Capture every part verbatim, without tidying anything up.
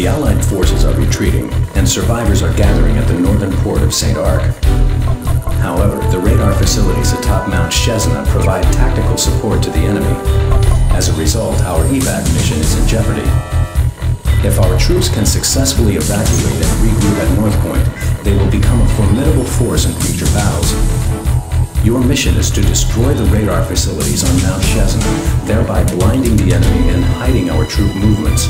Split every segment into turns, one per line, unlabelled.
The Allied forces are retreating, and survivors are gathering at the northern port of Saint Arc. However, the radar facilities atop Mount Shezna provide tactical support to the enemy. As a result, our evac mission is in jeopardy. If our troops can successfully evacuate and regroup at North Point, they will become a formidable force in future battles. Your mission is to destroy the radar facilities on Mount Shezna, thereby blinding the enemy and hiding our troop movements.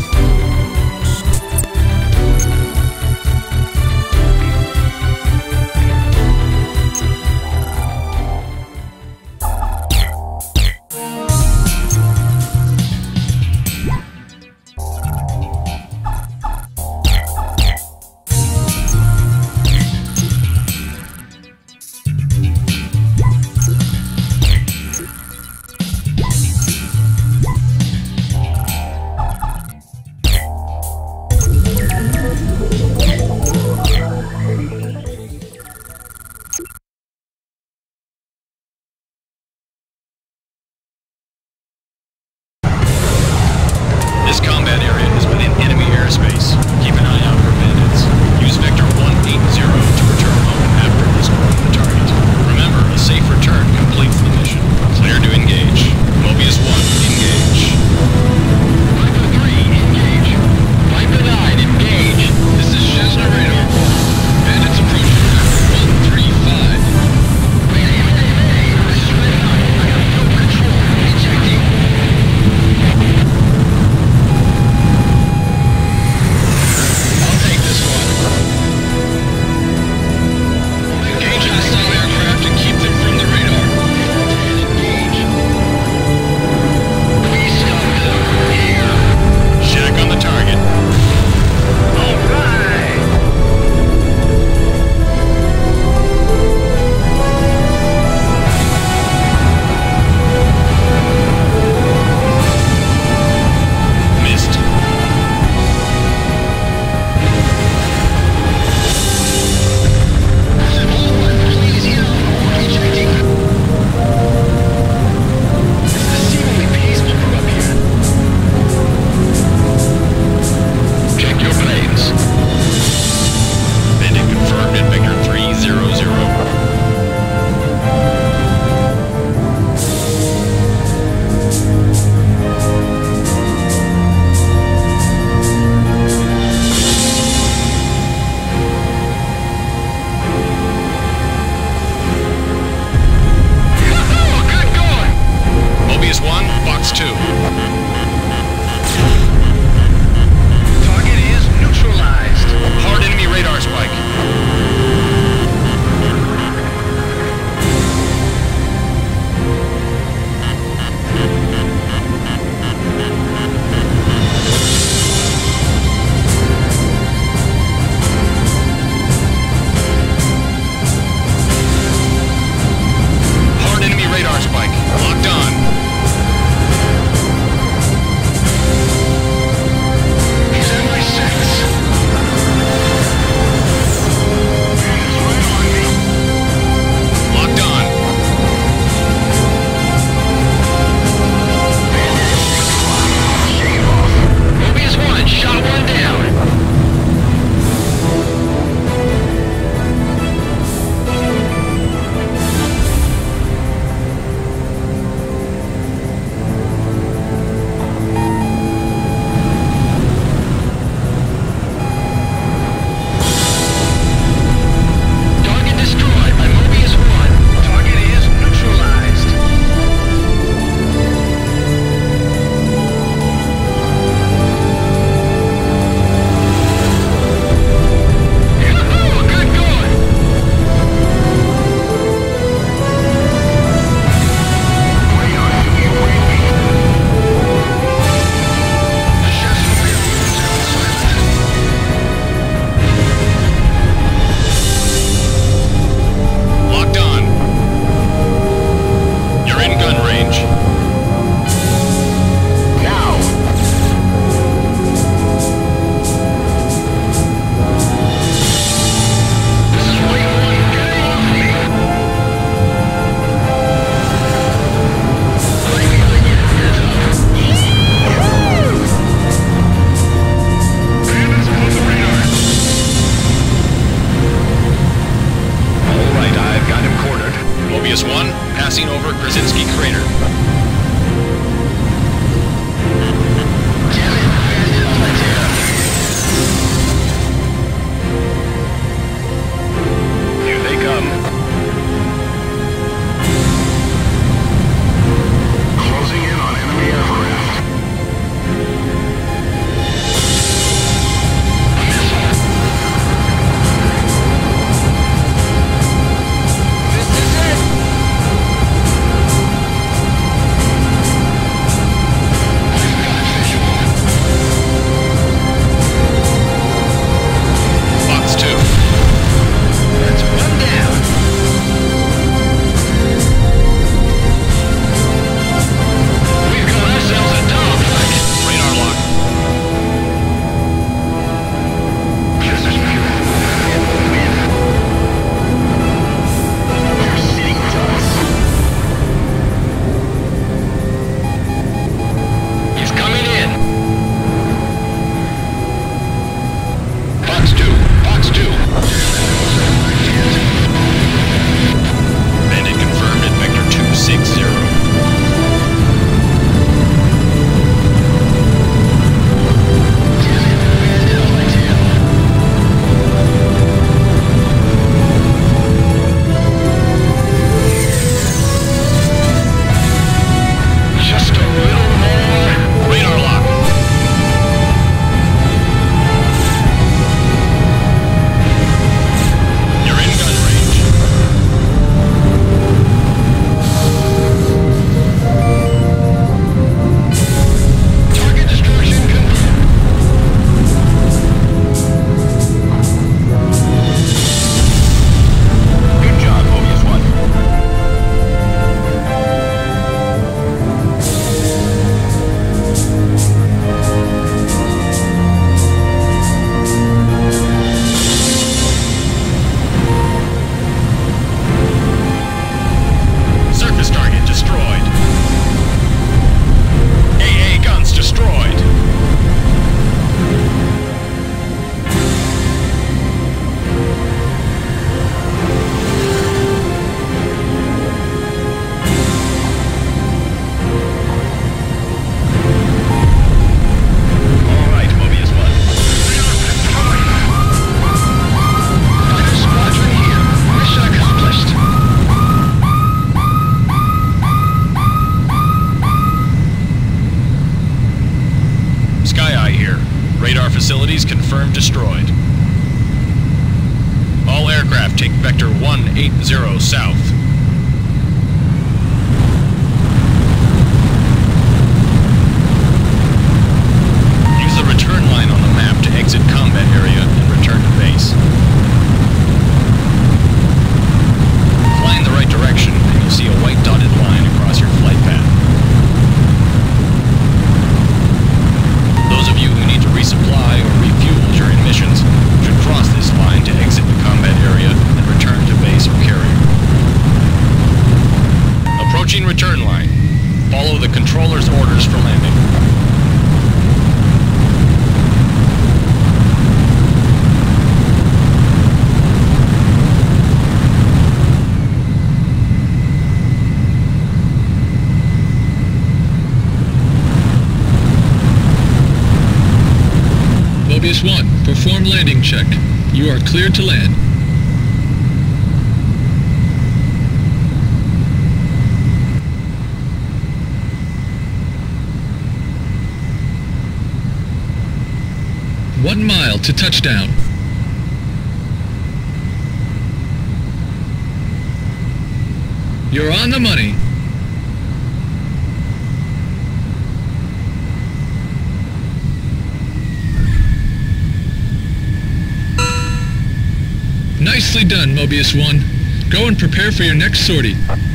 Crossing over Krasinski Crater. Here they come. Closing in on enemy aircraft.
Facilities confirmed destroyed. All aircraft take Vector one eighty south. Use the return line on the map to exit combat area and return to base. Fly in the right direction and you'll see a white dotted line across your flight path. Those of you who need to resupply or refuel during missions should cross this line to exit the combat area and return to base or carrier. Approaching return line. Follow the controller's orders for landing.
Mobius one, perform landing check. You are cleared to land. One mile to touchdown. You're on the money. Nicely done, Mobius one. Go and prepare for your next sortie.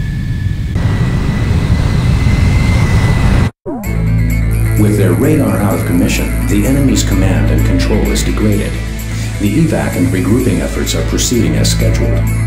With their radar out of commission, the enemy's command and control is degraded. The evac and regrouping efforts are proceeding as scheduled.